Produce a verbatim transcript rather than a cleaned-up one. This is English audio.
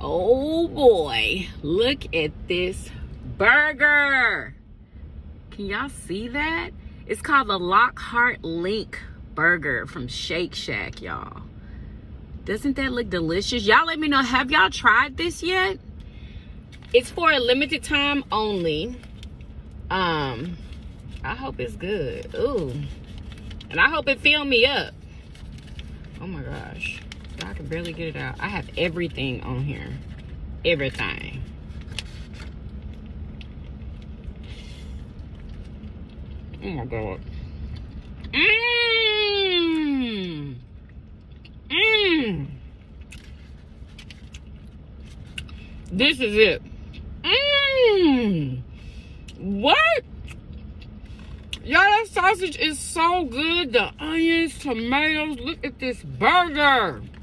Oh boy, look at this burger. Can y'all see that? It's called the Lockhart Link burger from Shake Shack, y'all. Doesn't that look delicious? Y'all let me know, have y'all tried this yet? It's for a limited time only. Um, I hope it's good. Ooh. And I hope it filled me up. Oh my gosh. I can barely get it out. I have everything on here. Everything. Oh my God. Mmm. Mmm. This is it. Mmm. What? Y'all, that sausage is so good. The onions, tomatoes. Look at this burger.